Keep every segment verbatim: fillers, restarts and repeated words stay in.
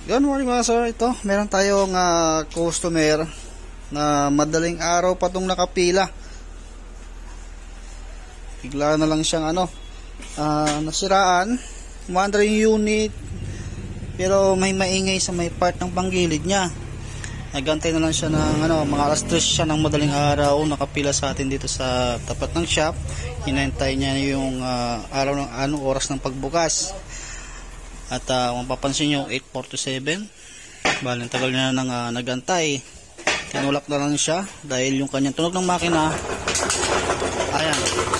Good morning mga sir. Ito, meron tayong uh, customer na madaling araw pa itong nakapila. Bigla na lang siyang ano, uh, nasiraan. Umandar yung unit, pero may maingay sa may part ng panggilid niya. Nagantay na lang siya ng ano, mga alas tres siya ng madaling araw. Nakapila sa atin dito sa tapat ng shop. Hinantay niya yung uh, araw ng anong oras ng pagbukas. At uh, kung mapapansin nyo, eight forty-seven. Bali, tagal niya nang uh, nagantay. Tinulak na lang siya dahil yung kanyang tunog ng makina, ayan.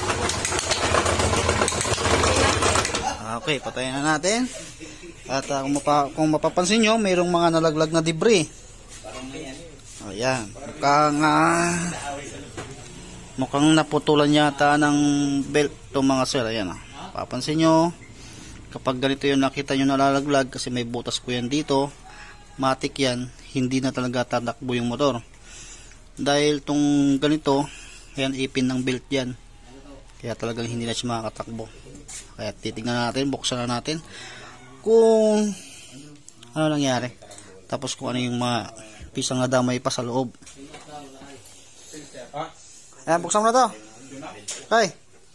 Okay, patayin na natin. At uh, kung, mapa, kung mapapansin nyo, mayroong mga nalaglag na debris. Ayan, mukhang uh, mukhang naputulan yata ng belt itong mga sir. Ayan, uh. Papansin nyo, kapag ganito yung nakita nyo nalalaglag, kasi may butas po yan dito, matik yan, hindi na talaga tatakbo yung motor. Dahil tong ganito, ayan, ipin ng belt yan. Kaya talagang hindi na siya makakatakbo. Kaya titignan natin, buksan na natin kung ano nangyari. Tapos kung ano yung mga pisang na damay pa sa loob. Ayan, buksan mo na to. Okay.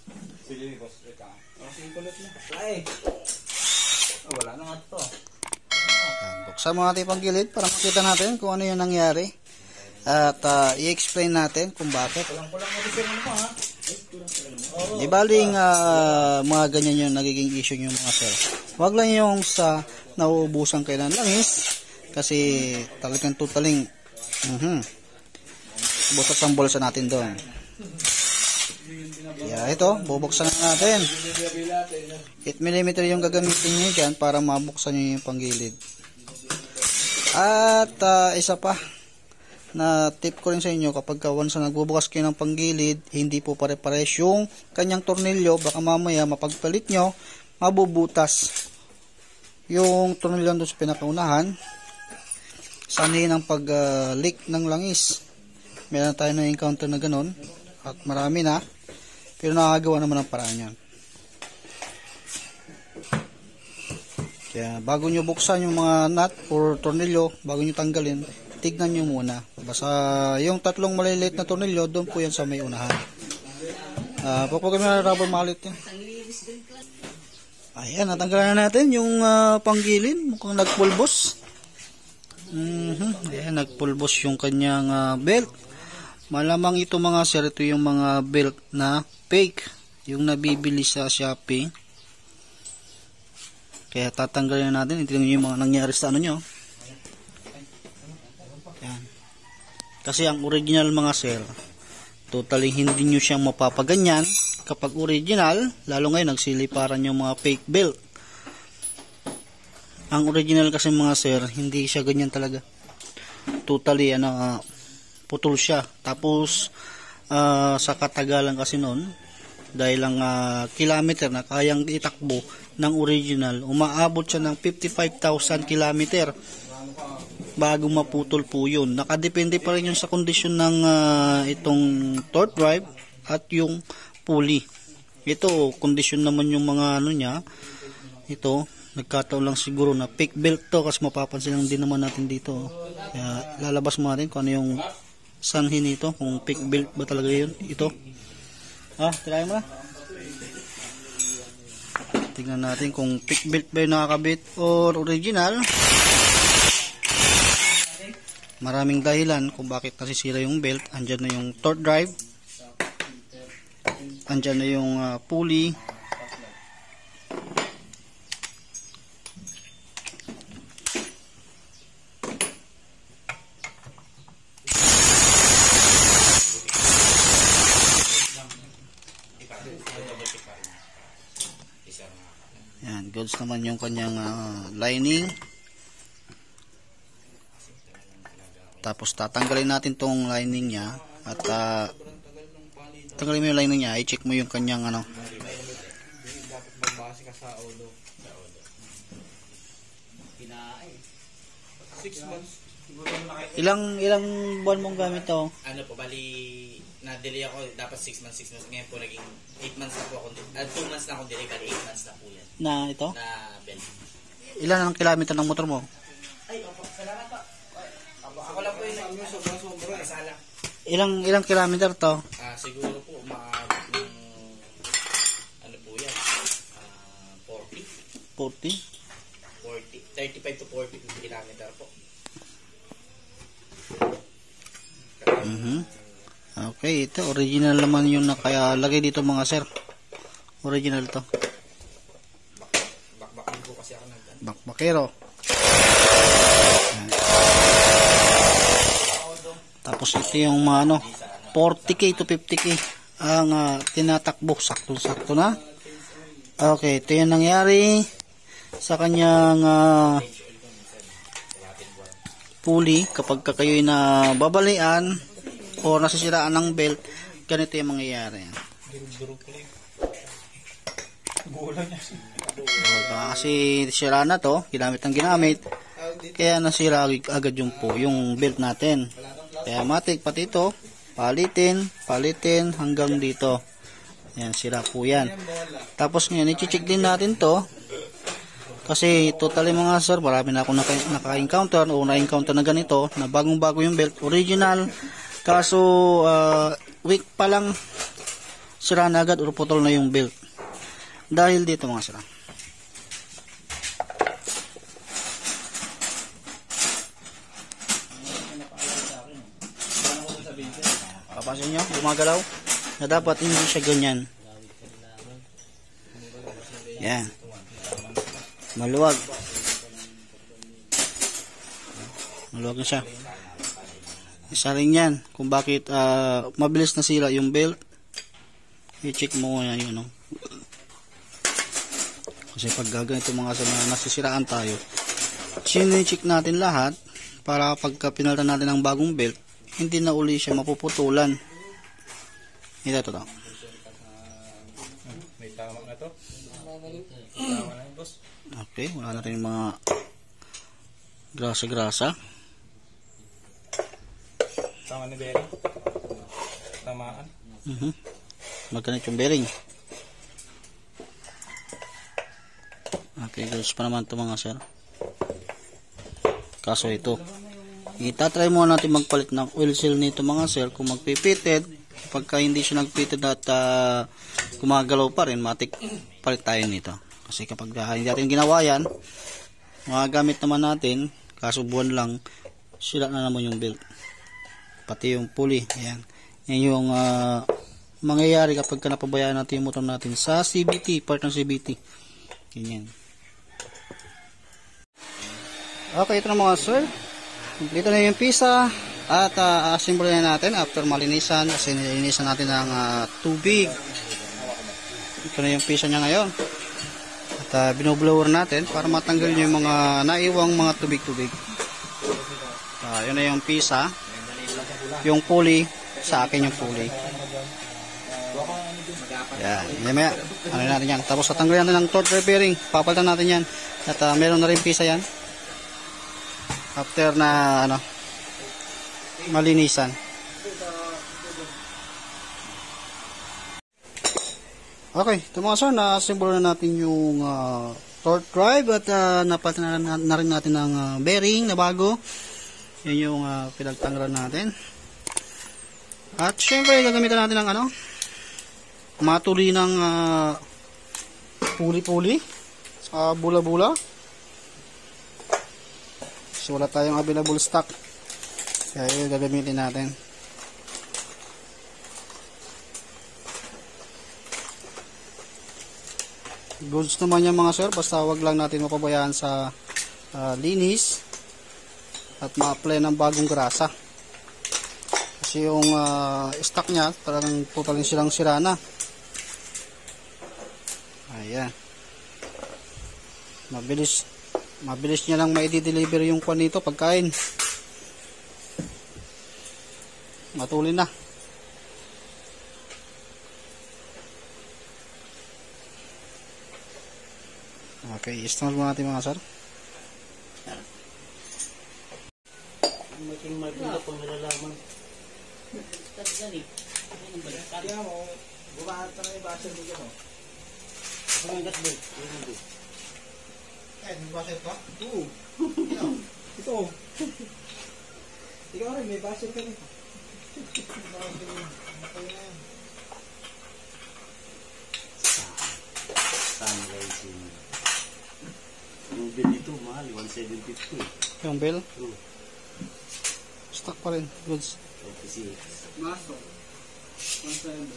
Ay. Oh, wala na nga ito. Buksan mo natin pang gilid para makita natin kung ano yung nangyari. At uh, i-explain natin kung bakit. Di baling uh, mga ganyan yung nagiging issue yung mga sir. Huwag lang yung sa nauubusan kayo ng langis. Kasi talagang totaling uh -huh, butas ang bulsa natin doon. Kaya ito, bubuksan na natin. eight millimeter yung gagamitin nyo dyan para mabuksan nyo yung panggilid. At uh, isa pa na tip ko rin sa inyo, kapag once na nagbubukas kayo ng panggilid, hindi po pare-pares yung kanyang tornilyo. Baka mamaya mapagpalit nyo, mabubutas yung tornilyo doon sa pinakaunahan. Sanay ng pag-leak uh, ng langis. Meron tayo na encounter na ganun at marami na, pero nakakagawa naman ang paraan yan. Kaya bago nyo buksan yung mga nut or tornilyo, bago nyo tanggalin, tignan nyo muna. Basta yung tatlong maliliit na tornilyo, doon po yan sa may unahan. Uh, Pagpagod na rubber mallet yan. Ayan, natanggalan na natin yung uh, panggilid. Mukhang nagpulbos. Mm-hmm. Ayan, nagpulbos yung kanyang uh, belt. Malamang ito mga sir, ito yung mga belt na fake, yung nabibili sa Shopee. Kaya tatanggalin natin. Ito yung mga nangyari sa ano nyo. Ayan. Kasi ang original mga sir, totally hindi nyo siyang mapapaganyan. Kapag original, lalo ngayon nagsiliparan yung mga fake belt. Ang original kasi mga sir, hindi siya ganyan talaga. Totally ano, uh, putol siya. Tapos uh, sa katagalan kasi noon, dahil lang uh, kilometer na kayang itakbo ng original, umaabot siya ng fifty-five thousand kilometer bago maputol po yun. Nakadepende pa rin yun sa kondisyon ng uh, itong torque drive at yung pulley. Ito, kondisyon naman yung mga ano niya. Ito, nagkataon lang siguro na fake belt to, kasi mapapansin lang din naman natin dito. Kaya lalabas mo natin kung ano yung sanhin nito, kung fake belt ba talaga yun. Ito. Ah, try mo na. Tingnan natin kung fake belt ba yung nakakabit or original. Maraming dahilan kung bakit nasisira yung belt. Andyan na yung torque drive. Andyan na yung uh, pulley. Yan, goods naman yung kanyang uh, lining. Tapos tatanggalin natin tong lining niya at uh, tanggalin mo yung lining niya, i-check mo yung kanyang ano. six months. Ilang ilang buwan mong gamit to? Ano po, bali na-delay ako, dapat six months, six months. Ngayon po naging eight months na po ako. Uh, two months na akong delay, bali eight months na po yan. Na ito? Na belt. Ilan ang kilometer ng motor mo? dami, sobrang sobra. Sala. Ilang ilang kilometer to? Ah, siguro po umaabot ng ano po yan? Ah, forty. forty? forty. thirty-five to forty kilometer po. Mhm. Okay, ito original naman yung nakalagay dito mga sir. Original to. Bakbak din po kasi ako nag Bakbakero. Ayan. Tapos ito yung mga ano, forty K to fifty K ang uh, tinatakbo. Sakto-sakto na. Okay, ito yung nangyari sa kanyang uh, pulley kapag kayo'y na babalian o nasisiraan ng belt, ganito yung mangyayari. Kasi sira na to, ginamit ang ginamit, kaya nasira agad yung po, yung belt natin. Kaya matik pati ito, palitin, palitin hanggang dito. Yan, sira po yan. Tapos ngayon, i-check din natin to. Kasi totally mga sir, marami na akong naka-encounter o na-encounter na ganito, na bagong-bago yung belt, original. Kaso, uh, week pa lang, sira na agad o putol na yung belt. Dahil dito mga sir. Papansin nyo, gumagalaw, na dapat hindi siya ganyan. Yan. Maluwag. Maluwag na siya. Isa rin yan kung bakit uh, mabilis na sira yung belt. I-check mo yan yun, no? Kasi pag gaganito mga sa mga nasisiraan tayo, sine-check natin lahat para pagka pinalitan natin ng bagong belt, hindi na uli siya mapuputulan. Ito, ito, ito. May tama na to. Tama na yun, boss. Okay, wala na rin yung mga grasa-grasa. Tama ni Berry. Tamaan. Mhm. Magkanit yung bearing. Okay, guys pa naman ito mga sir. Kaso ito, itatry muna natin magpalit ng oil seal nito mga sir. Kung magpipited, pagka hindi siya nagpited at uh, gumagalaw pa rin, matik palit tayo nito. Kasi kapag uh, hindi natin ginawa yan, magagamit naman natin, kaso buwan lang, sila na naman yung belt. Pati yung pulley. Ayan. Yan yung uh, mangyayari kapag ka napabayaan natin yung motor natin sa C B T, part ng C B T. Ganyan. Okay, ito na mga sir. Dito na yung pisa. At uh, assemble na natin after malinisan. Kasi nilinisan natin ng uh, tubig. Ito na yung pisa niya ngayon. At uh, binoblower natin para matanggal yung mga naiwang mga tubig-tubig. Uh, yun na yung pisa. Yung pulley, sa akin yung pulley. Yan, yan maya. Ano natin yan. Tapos tatanggalin natin ng torque bearing. Papalitan natin yan. At uh, meron na rin pisa yan. After na ano malinisan. Okay, ito mga sir, na-assemble na natin yung uh, torque drive at uh, napalitan na, na rin natin ng uh, bearing na bago. Yan yung uh, pinagtanggalan natin. At syempre gagamitan natin ng ano matuli ng uh, puli-puli sa bula-bula. So wala tayong available stock, kaya yun gagamitin natin. Goods naman yan mga sir, basta wag lang natin mapabayaan sa uh, linis at ma-apply ng bagong grasa. Kasi yung uh, stock nya talagang totalin silang sira na. Ayan. Mabilis mabilis niya lang ma-deliver yung kwan nito, pagkain. Matulin na. Okay, i-install muna natin mga sir. Making maganda pang nalalaman. Kaya mo, bumahat ka na yung basher mo dyan, o. Bumangat ba? Eh, may basher ka? Oo. Ito. Ito. Ikaw rin. may basher ka rin. Sana racing. Yung bill dito, mahal. one seven fifty. Yung bell, Oh, stock pa rin. Goods. forty-six. Maso. one seven.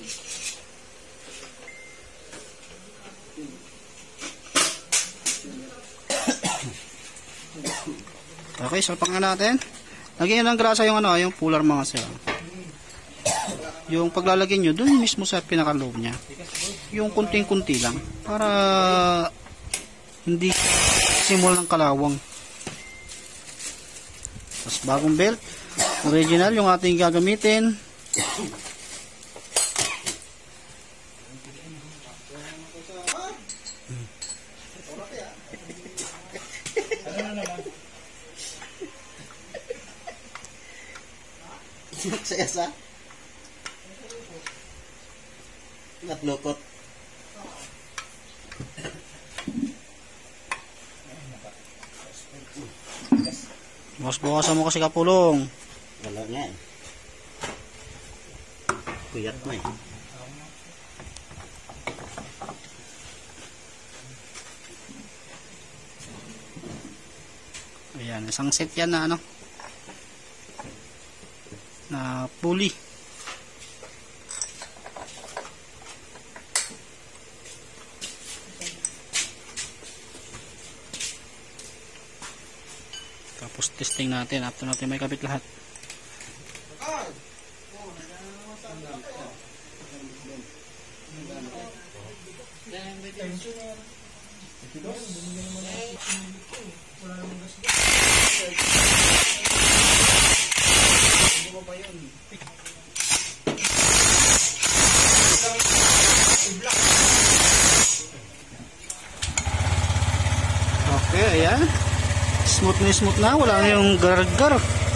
Okay, salpak na natin. Lagyan ng grasa yung ano, yung puller mga sir. Yung paglalagay nyo, dun mismo sa pinakaloob niya. Yung kunting-kunti lang. Para hindi simul ng kalawang. Tapos bagong belt. Original yung ating gagamitin. Nagsaya sa? Natlukot. Mas bukasan mo kasi kapulong. Wala nga eh. Kuyat mo eh. Ayan, isang set yan na ano. Na pulley. Tapos testing natin after natin may kabit lahat. Okay, ayan. Smooth na smooth na, wala na yung gar-gar.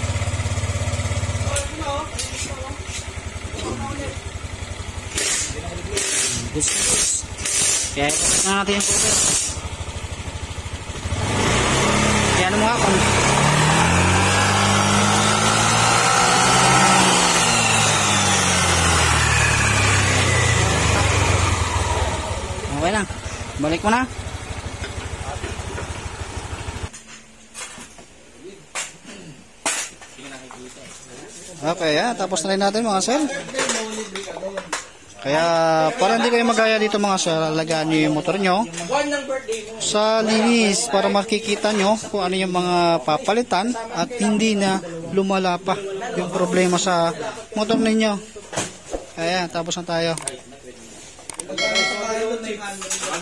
Gusto. Kaya ipapit na natin yung cover. Kaya ano mga kung okay lang. Balik mo na. Okay, ah, tapos na rin natin mga sir. Kaya para hindi kayo magaya dito mga sir, alagaan nyo yung motor nyo sa linis para makikita nyo kung ano yung mga papalitan at hindi na lumala pa yung problema sa motor ninyo. Kaya tapos na tayo.